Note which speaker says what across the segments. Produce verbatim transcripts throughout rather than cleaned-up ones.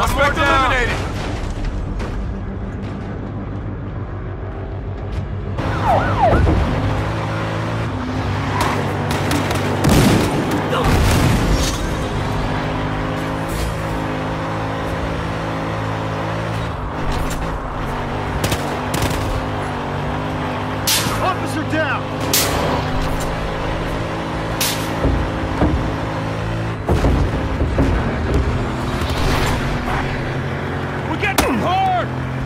Speaker 1: Suspect eliminated.
Speaker 2: Officer down!
Speaker 1: We're getting hard!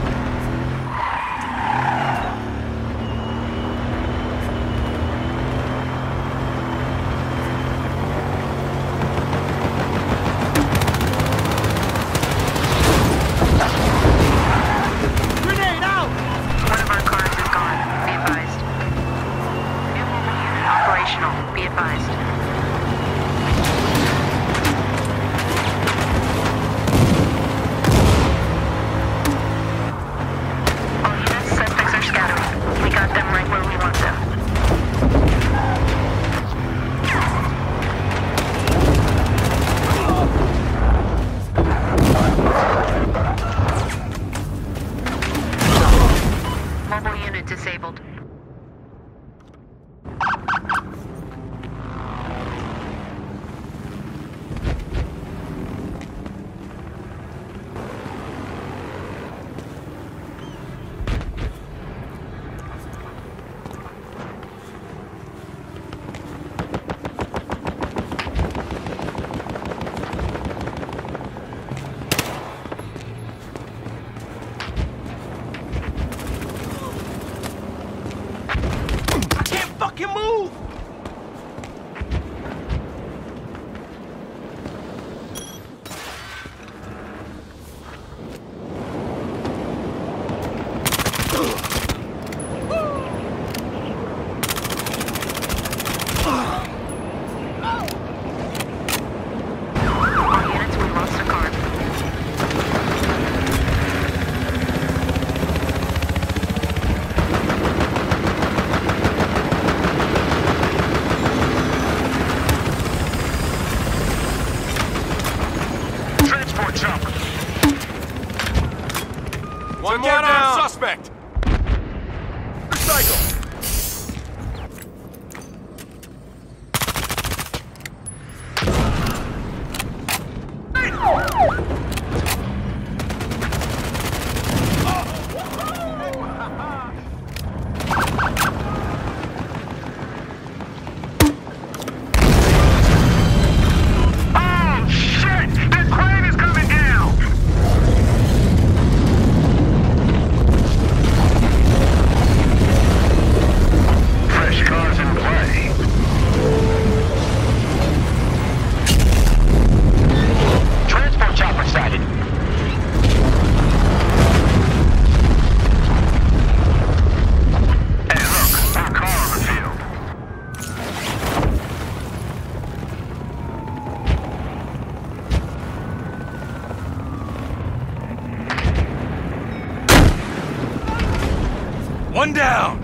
Speaker 2: Grenade out!
Speaker 3: One of our cars is gone. Be advised. New mobile unit operational. Be advised. All units, suspects are scattering. We got them right where we want them. Mobile unit disabled.
Speaker 1: I can't fucking move!
Speaker 3: All units, we lost a car.
Speaker 1: Transport chopper. One more down. Suspect. Recycle. Oh shit! The crane is coming down! Fresh cars in play. Transport chopper sighted. Hey, look, our car on the field. One down.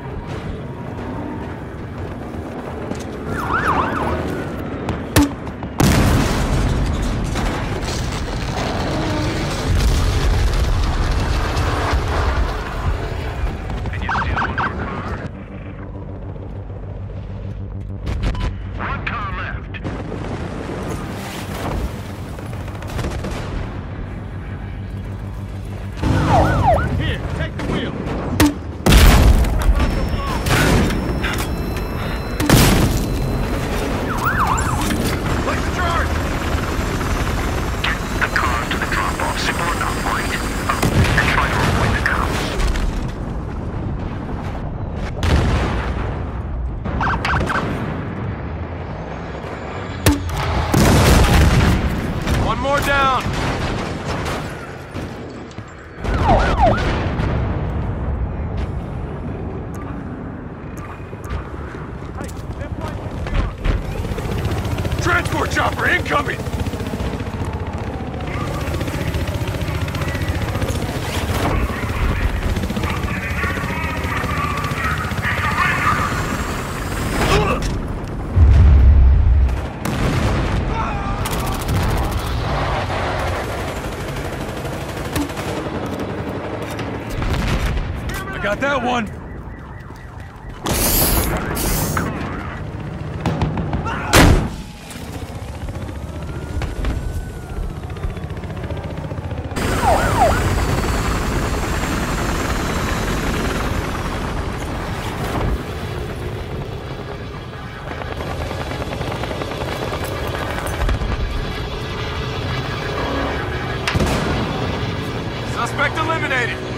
Speaker 1: Can you steal one more car? One car left.
Speaker 2: Here, take the wheel. Got that one. Suspect eliminated.